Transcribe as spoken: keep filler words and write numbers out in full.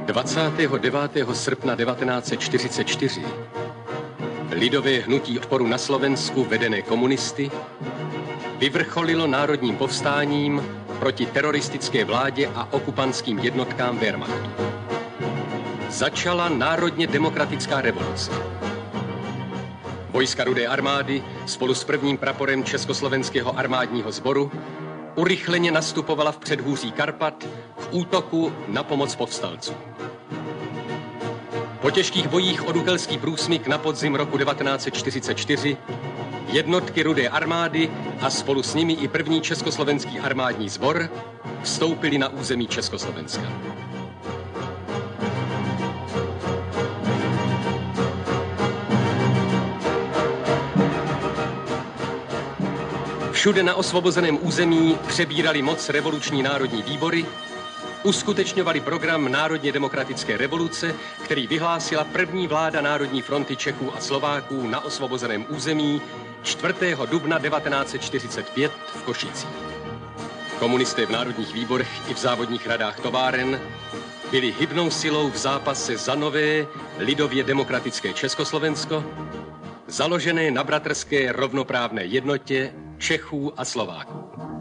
dvacátého devátého srpna devatenáct set čtyřicet čtyři lidové hnutí odporu na Slovensku vedené komunisty vyvrcholilo národním povstáním proti teroristické vládě a okupantským jednotkám Wehrmachtu. Začala národně demokratická revoluce. Vojska Rudé armády spolu s prvním praporem Československého armádního sboru urychleně nastupovala v předhůří Karpat k útoku na pomoc povstalcům. Po těžkých bojích o Dukelský průsmyk na podzim roku devatenáct set čtyřicet čtyři jednotky Rudé armády a spolu s nimi i první Československý armádní sbor vstoupili na území Československa. Všude na osvobozeném území přebírali moc revoluční národní výbory, uskutečňovali program národně demokratické revoluce, který vyhlásila první vláda Národní fronty Čechů a Slováků na osvobozeném území čtvrtého dubna devatenáct set čtyřicet pět v Košicích. Komunisté v národních výborech i v závodních radách továren byli hybnou silou v zápase za nové lidově demokratické Československo, založené na bratrské rovnoprávné jednotě Čechů a Slováků.